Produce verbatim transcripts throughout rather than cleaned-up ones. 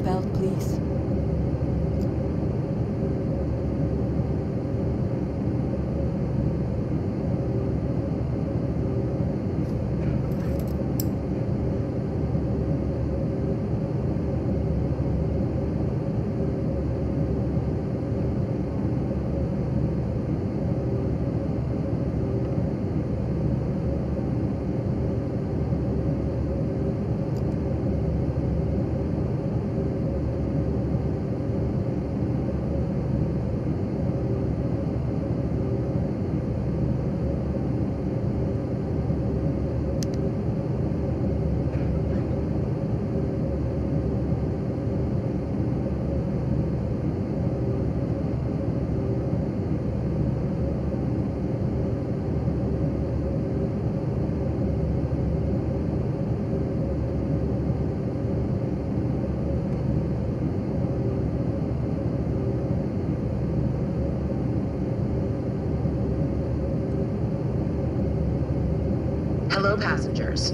seatbelt, please. Hello, passengers.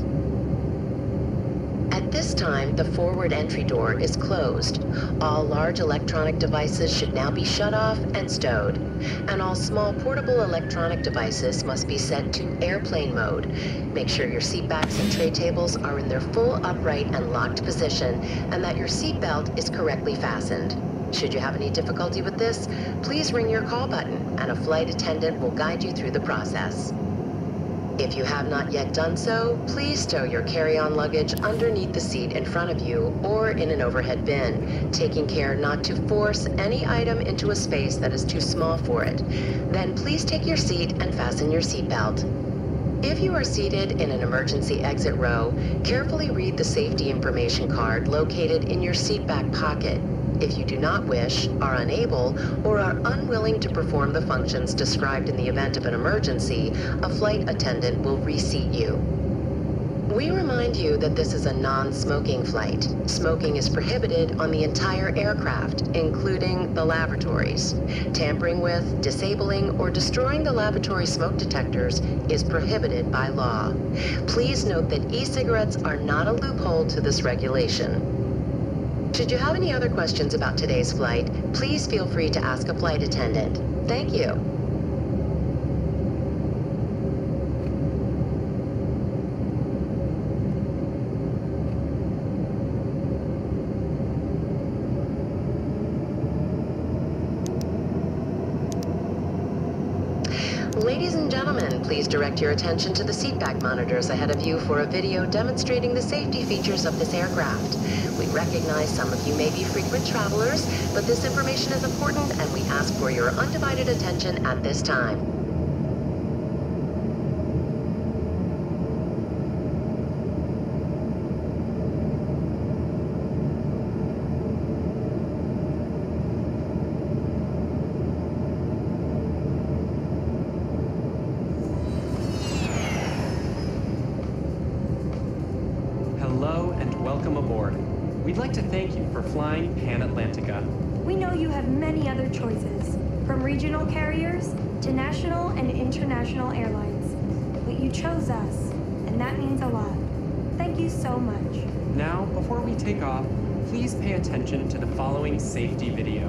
At this time, the forward entry door is closed. All large electronic devices should now be shut off and stowed. And all small portable electronic devices must be set to airplane mode. Make sure your seat backs and tray tables are in their full upright and locked position, and that your seat belt is correctly fastened. Should you have any difficulty with this, please ring your call button, and a flight attendant will guide you through the process. If you have not yet done so, please stow your carry-on luggage underneath the seat in front of you or in an overhead bin, taking care not to force any item into a space that is too small for it. Then please take your seat and fasten your seat belt. If you are seated in an emergency exit row, carefully read the safety information card located in your seat back pocket. If you do not wish, are unable, or are unwilling to perform the functions described in the event of an emergency, a flight attendant will reseat you. We remind you that this is a non-smoking flight. Smoking is prohibited on the entire aircraft, including the lavatories. Tampering with, disabling, or destroying the lavatory smoke detectors is prohibited by law. Please note that e-cigarettes are not a loophole to this regulation. Should you have any other questions about today's flight, please feel free to ask a flight attendant. Thank you. Ladies and gentlemen, please direct your attention to the seatback monitors ahead of you for a video demonstrating the safety features of this aircraft. We recognize some of you may be frequent travelers, but this information is important and we ask for your undivided attention at this time. Hello and welcome aboard. We'd like to thank you for flying Pan Atlantica. We know you have many other choices, from regional carriers to national and international airlines. But you chose us, and that means a lot. Thank you so much. Now, before we take off, please pay attention to the following safety video.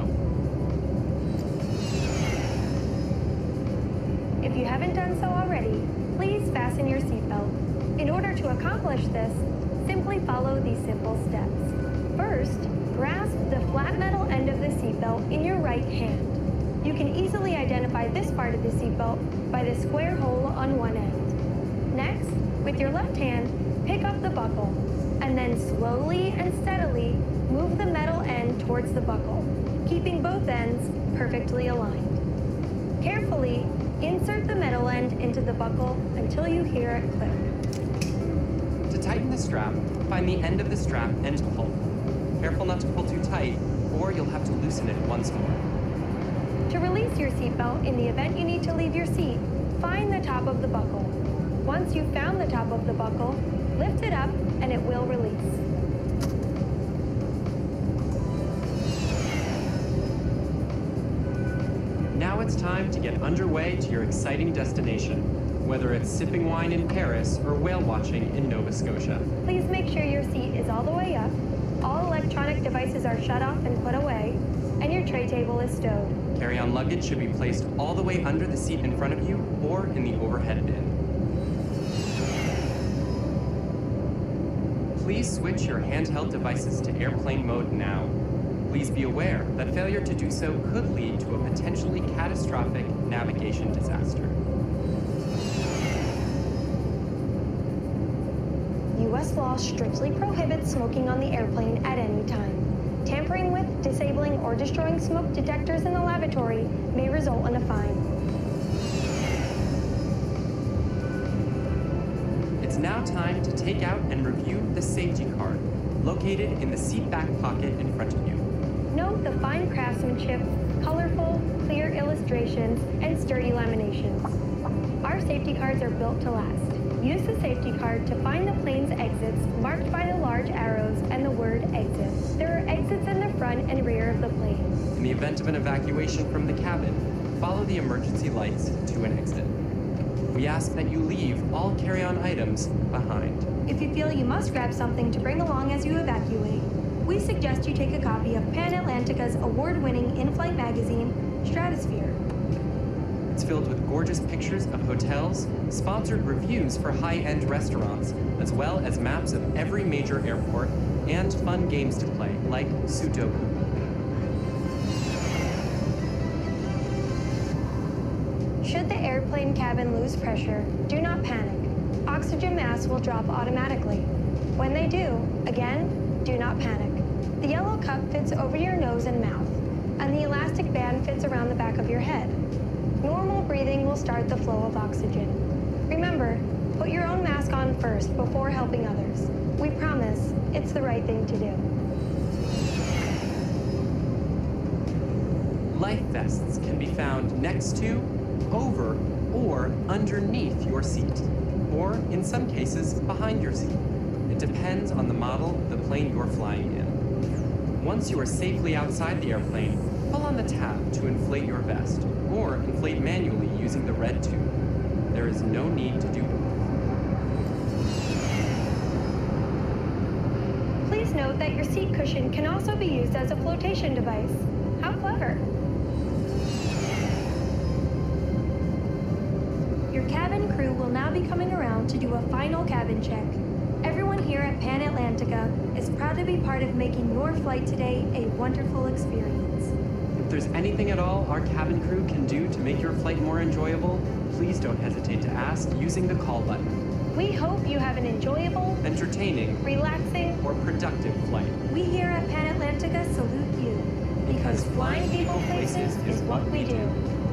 If you haven't done so already, please fasten your seatbelt. In order to accomplish this, simply follow these simple steps. First, grasp the flat metal end of the seatbelt in your right hand. You can easily identify this part of the seatbelt by the square hole on one end. Next, with your left hand, pick up the buckle, and then slowly and steadily move the metal end towards the buckle, keeping both ends perfectly aligned. Carefully insert the metal end into the buckle until you hear it click. To tighten the strap, find the end of the strap and pull. Careful not to pull too tight, or you'll have to loosen it once more. To release your seatbelt in the event you need to leave your seat, find the top of the buckle. Once you've found the top of the buckle, lift it up and it will release. Now it's time to get underway to your exciting destination, whether it's sipping wine in Paris or whale watching in Nova Scotia. Please make sure your seat is all the way up, all electronic seatback devices are shut off and put away, and your tray table is stowed. Carry-on luggage should be placed all the way under the seat in front of you or in the overhead bin. Please switch your handheld devices to airplane mode now. Please be aware that failure to do so could lead to a potentially catastrophic navigation disaster. U S law strictly prohibits smoking on the airplane at any time. Tampering with, disabling, or destroying smoke detectors in the lavatory may result in a fine. It's now time to take out and review the safety card, located in the seat back pocket in front of you. Note the fine craftsmanship, colorful, clear illustrations, and sturdy laminations. Our safety cards are built to last. Use the safety card to find the plane's exits marked by the large arrows and the word exit. There are exits in the front and rear of the plane. In the event of an evacuation from the cabin, follow the emergency lights to an exit. We ask that you leave all carry-on items behind. If you feel you must grab something to bring along as you evacuate, we suggest you take a copy of Pan Atlantica's award-winning in-flight magazine, Stratosphere. It's filled with gorgeous pictures of hotels, sponsored reviews for high-end restaurants, as well as maps of every major airport, and fun games to play, like Sudoku. Should the airplane cabin lose pressure, do not panic. Oxygen masks will drop automatically. When they do, again, do not panic. The yellow cup fits over your nose and mouth, and the elastic band fits around the back of your head. Normal breathing will start the flow of oxygen. Remember, put your own mask on first before helping others. We promise it's the right thing to do. Life vests can be found next to, over, or underneath your seat, or in some cases, behind your seat. It depends on the model of the plane you're flying in. Once you are safely outside the airplane, pull on the tab to inflate your vest, or inflate manually using the red tube. There is no need to do both. Please note that your seat cushion can also be used as a flotation device. How clever! Your cabin crew will now be coming around to do a final cabin check. Everyone here at Pan Atlantica is proud to be part of making your flight today a wonderful experience. If there's anything at all our cabin crew can do to make your flight more enjoyable, please don't hesitate to ask using the call button. We hope you have an enjoyable, entertaining, relaxing, or productive flight. We here at Pan Atlantica salute you, because flying people places is what we do.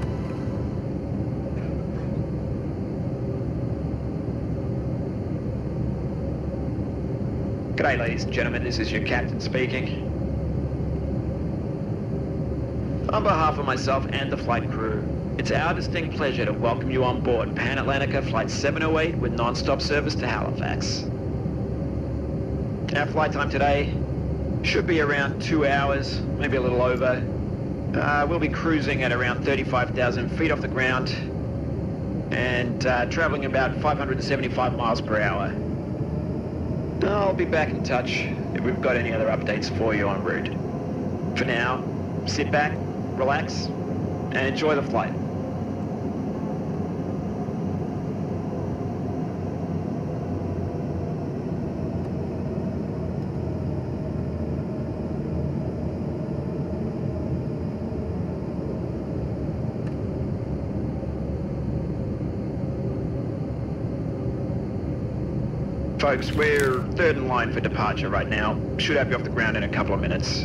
G'day ladies and gentlemen, this is your captain speaking. On behalf of myself and the flight crew, it's our distinct pleasure to welcome you on board Pan Atlantica Flight seven oh eight with non-stop service to Halifax. Our flight time today should be around two hours, maybe a little over. Uh, we'll be cruising at around thirty-five thousand feet off the ground and uh, traveling about five hundred seventy-five miles per hour. I'll be back in touch if we've got any other updates for you en route. For now, sit back, relax, and enjoy the flight. Folks, we're third in line for departure right now. Should have you off the ground in a couple of minutes.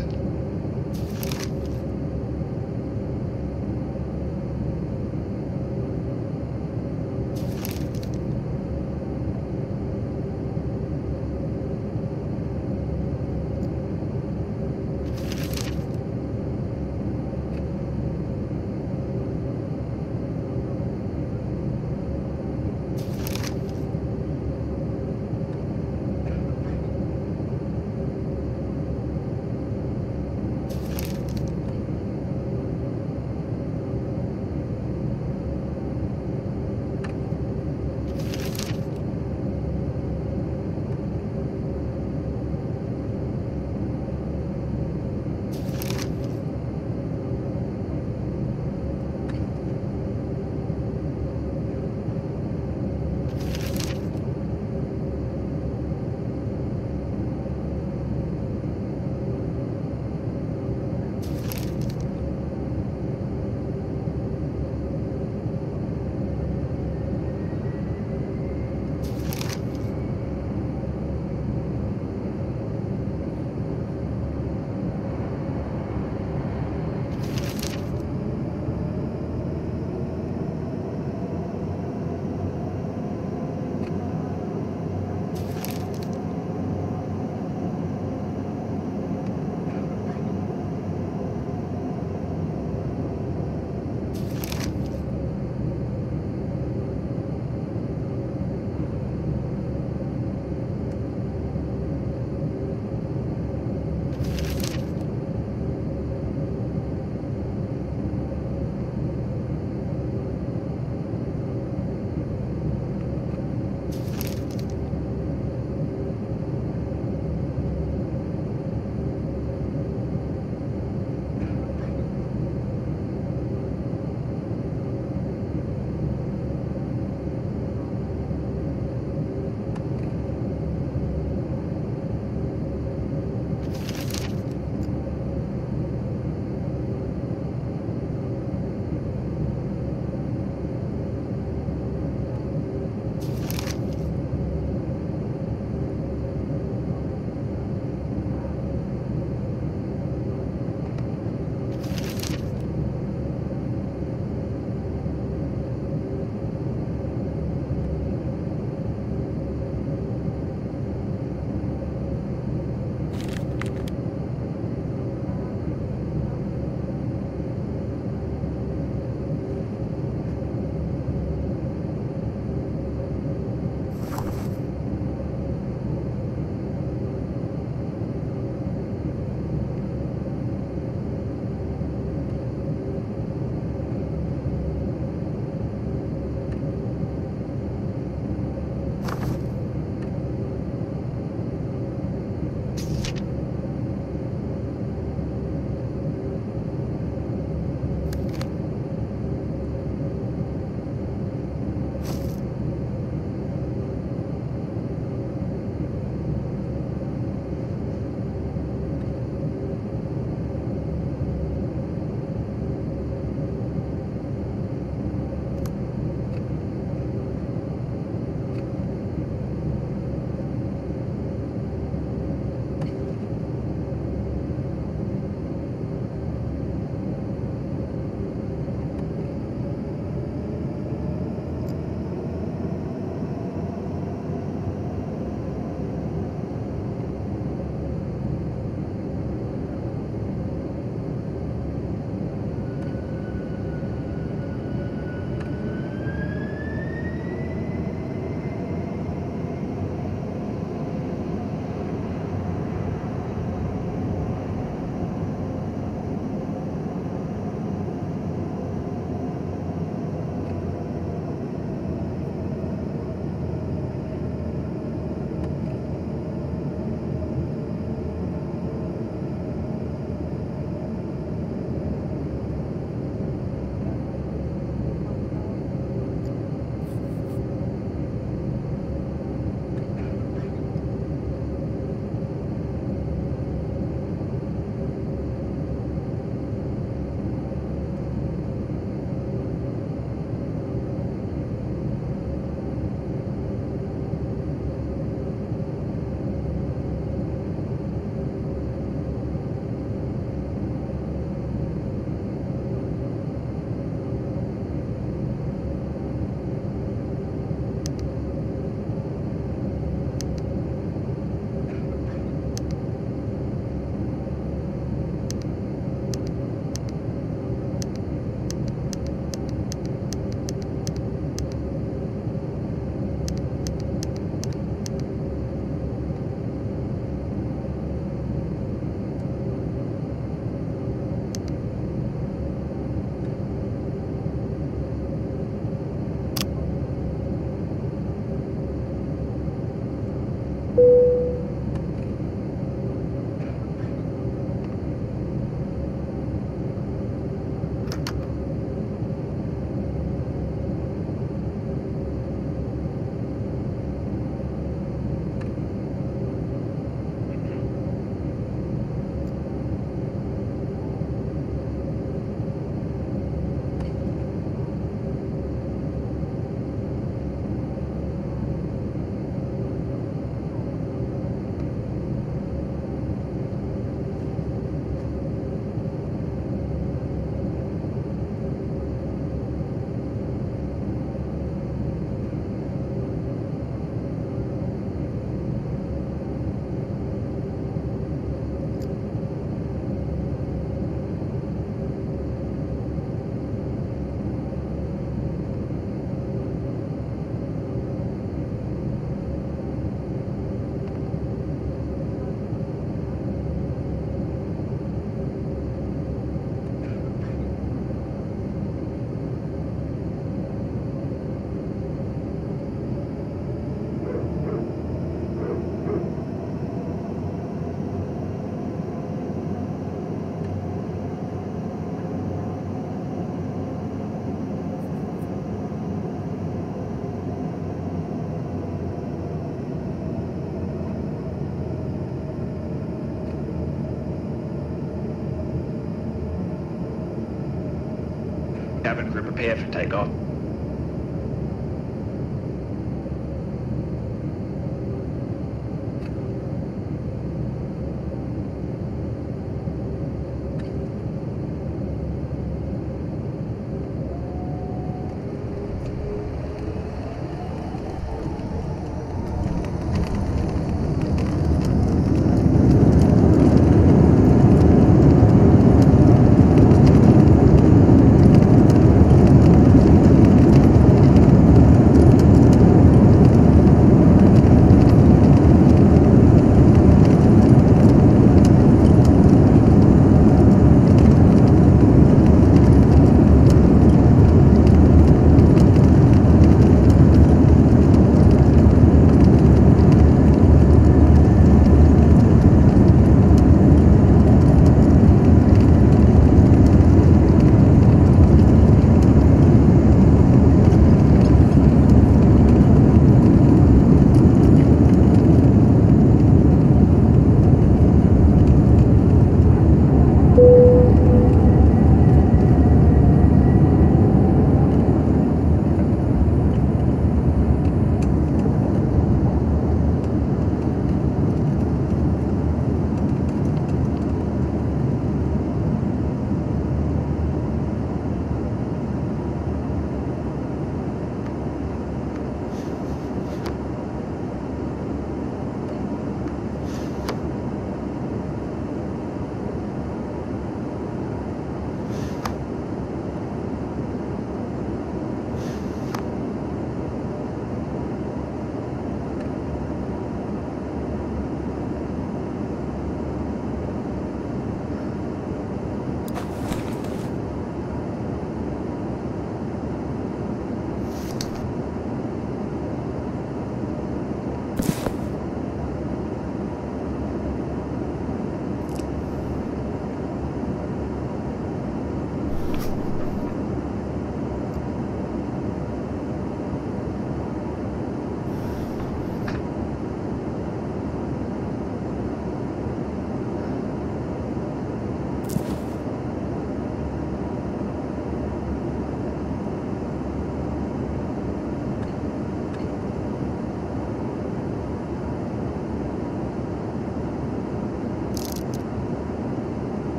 cabin crew prepare for takeoff.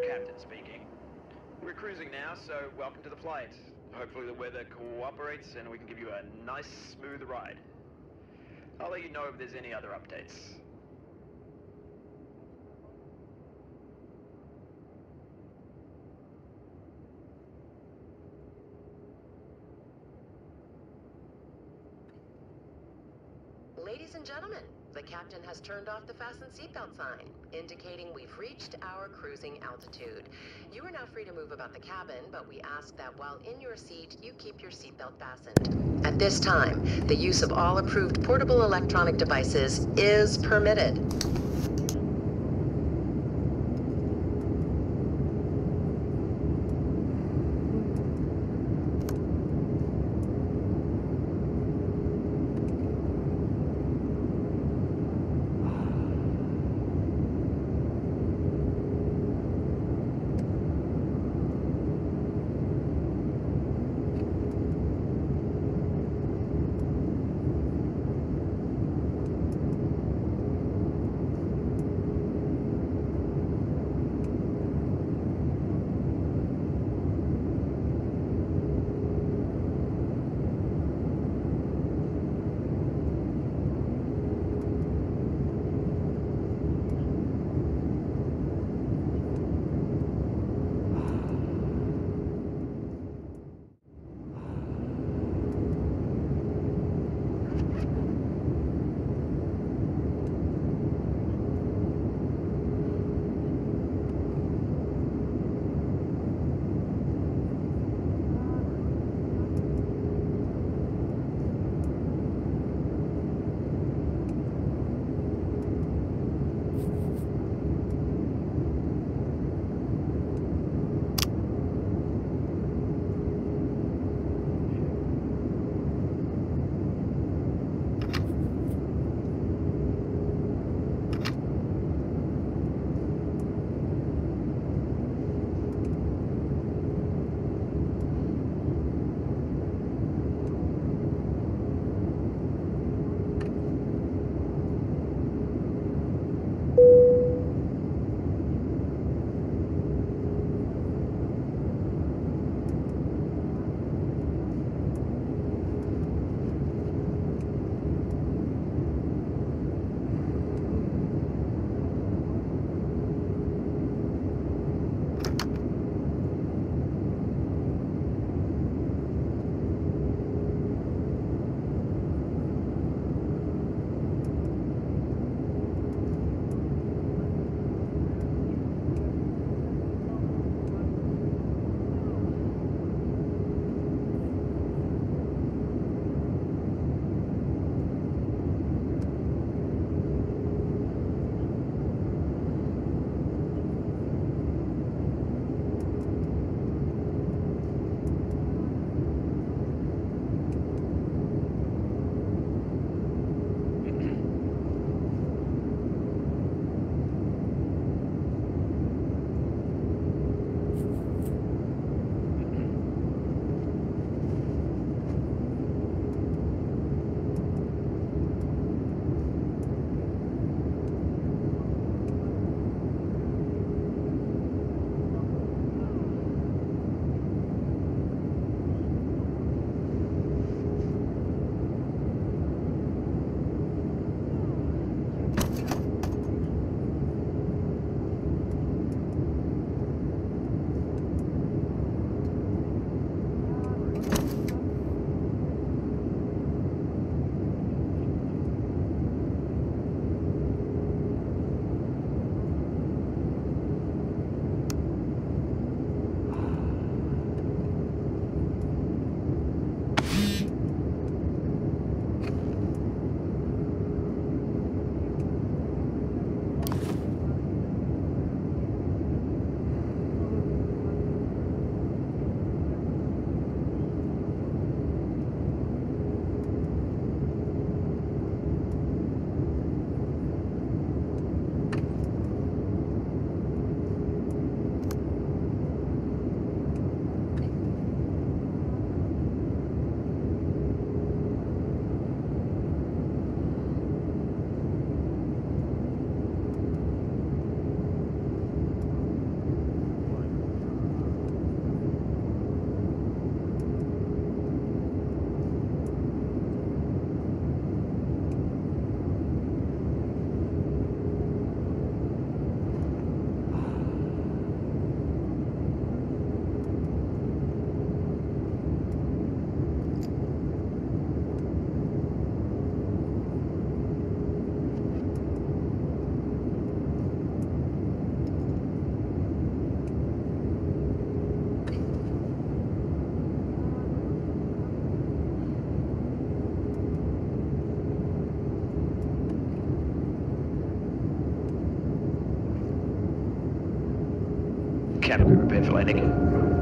captain speaking. We're cruising now, so welcome to the flight. Hopefully the weather cooperates and we can give you a nice, smooth ride. I'll let you know if there's any other updates. Ladies and gentlemen, the captain has turned off the fasten seatbelt sign, indicating we've reached our cruising altitude. You are now free to move about the cabin, but we ask that while in your seat, you keep your seatbelt fastened. At this time, the use of all approved portable electronic devices is permitted. clear for landing.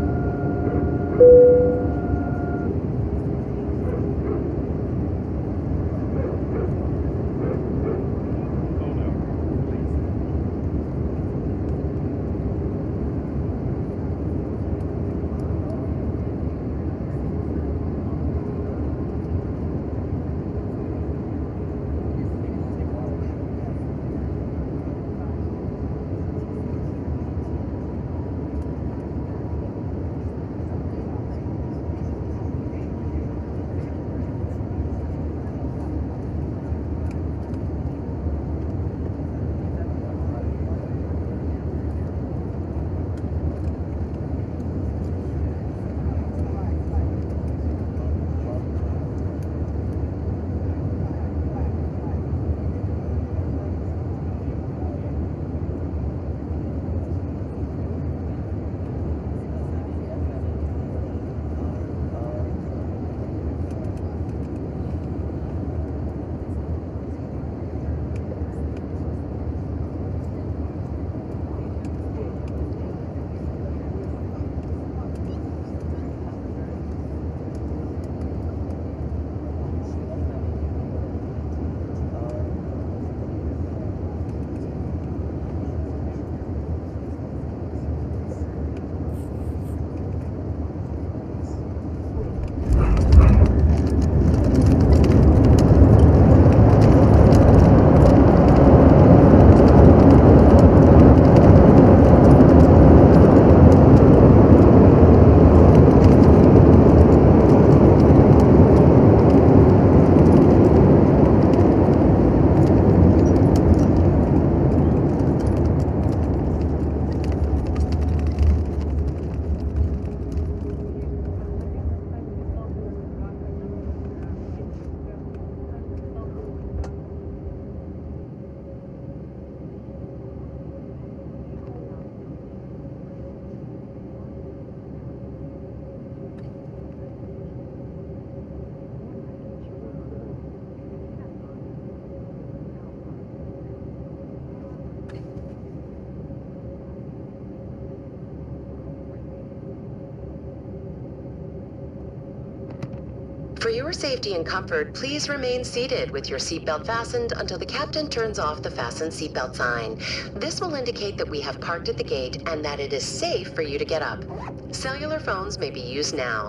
For your safety and comfort, please remain seated with your seatbelt fastened until the captain turns off the fasten seatbelt sign. This will indicate that we have parked at the gate and that it is safe for you to get up. Cellular phones may be used now.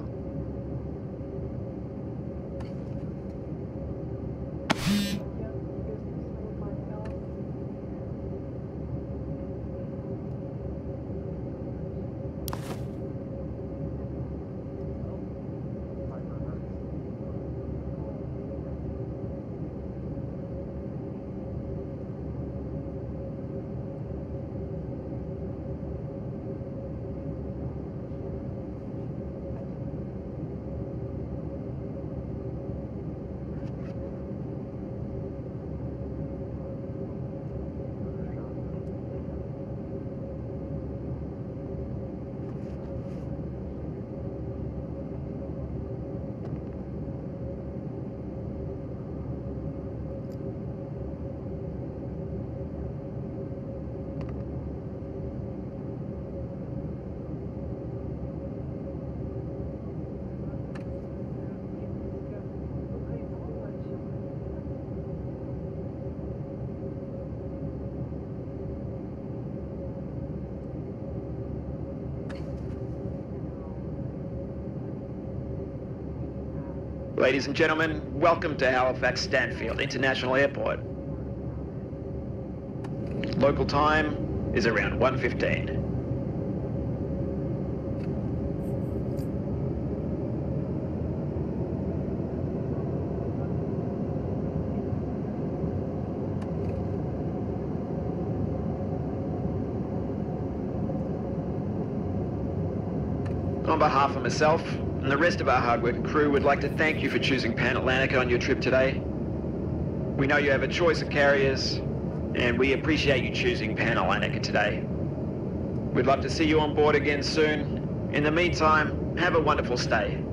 Ladies and gentlemen, welcome to Halifax Stanfield International Airport. Local time is around one fifteen. On behalf of myself and the rest of our hard-working crew, we'd like to thank you for choosing Pan Atlantica on your trip today. We know you have a choice of carriers, and we appreciate you choosing Pan Atlantica today. We'd love to see you on board again soon. In the meantime, have a wonderful stay.